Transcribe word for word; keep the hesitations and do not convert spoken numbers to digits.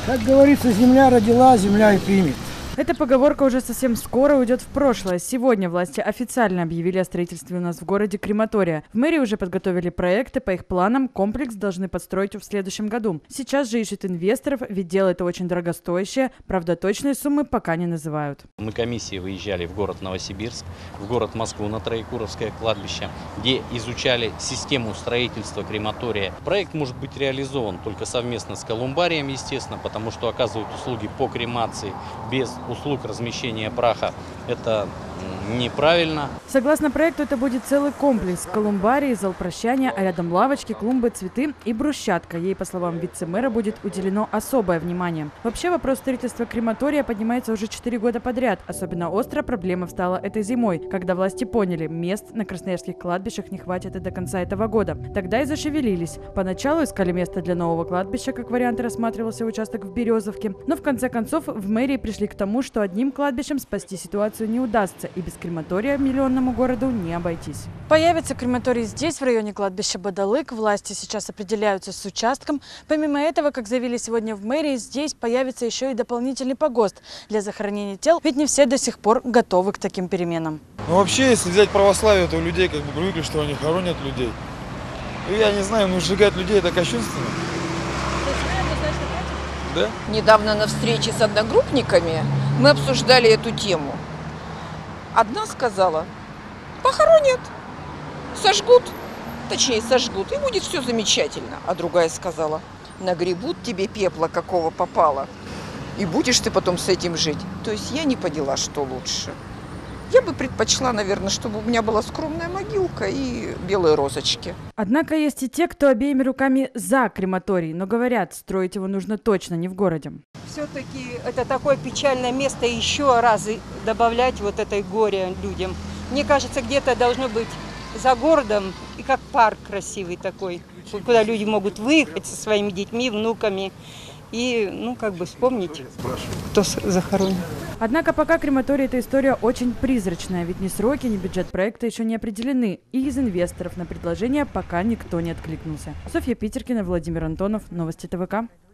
Как говорится, земля родила, земля и примет. Эта поговорка уже совсем скоро уйдет в прошлое. Сегодня власти официально объявили о строительстве у нас в городе крематория. В мэрии уже подготовили проекты. По их планам комплекс должны построить в следующем году. Сейчас же ищут инвесторов, ведь дело это очень дорогостоящее. Правда, точные суммы пока не называют. Мы комиссией выезжали в город Новосибирск, в город Москву на Троекуровское кладбище, где изучали систему строительства крематория. Проект может быть реализован только совместно с колумбарием, естественно, потому что оказывают услуги по кремации без услуг размещения праха. Это неправильно. Согласно проекту, это будет целый комплекс: колумбарий, зал прощания, а рядом лавочки, клумбы, цветы и брусчатка. Ей, по словам вице-мэра, будет уделено особое внимание. Вообще, вопрос строительства крематория поднимается уже четыре года подряд. Особенно остро проблема встала этой зимой, когда власти поняли, мест на красноярских кладбищах не хватит и до конца этого года. Тогда и зашевелились. Поначалу искали место для нового кладбища, как вариант рассматривался участок в Березовке. Но в конце концов в мэрии пришли к тому, что одним кладбищем спасти ситуацию не удастся, и без крематория миллионному городу не обойтись. Появится крематорий здесь, в районе кладбища Бадалык. Власти сейчас определяются с участком. Помимо этого, как заявили сегодня в мэрии, здесь появится еще и дополнительный погост для захоронения тел, ведь не все до сих пор готовы к таким переменам. Ну вообще, если взять православие, то у людей как бы привыкли, что они хоронят людей. И я не знаю, ну сжигать людей это кощунственно. Да? Недавно на встрече с одногруппниками мы обсуждали эту тему. Одна сказала: похоронят, сожгут, точнее сожгут, и будет все замечательно. А другая сказала: нагребут тебе пепла, какого попало, и будешь ты потом с этим жить. То есть я не поняла, что лучше. Я бы предпочла, наверное, чтобы у меня была скромная могилка и белые розочки. Однако есть и те, кто обеими руками за крематорий, но говорят, строить его нужно точно не в городе. Все-таки это такое печальное место, еще раз добавлять вот этой горе людям. Мне кажется, где-то должно быть за городом, и как парк красивый такой, куда люди могут выехать со своими детьми, внуками и, ну, как бы вспомнить, кто захоронен. Однако пока крематорий – это история очень призрачная, ведь ни сроки, ни бюджет проекта еще не определены, и из инвесторов на предложение пока никто не откликнулся. Софья Питеркина, Владимир Антонов, Новости ТВК.